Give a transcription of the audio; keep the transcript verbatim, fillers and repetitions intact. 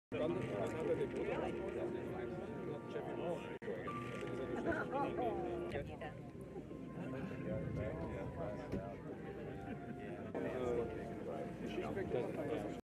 Quando passate dei punti, non c'è più nulla. She's picked up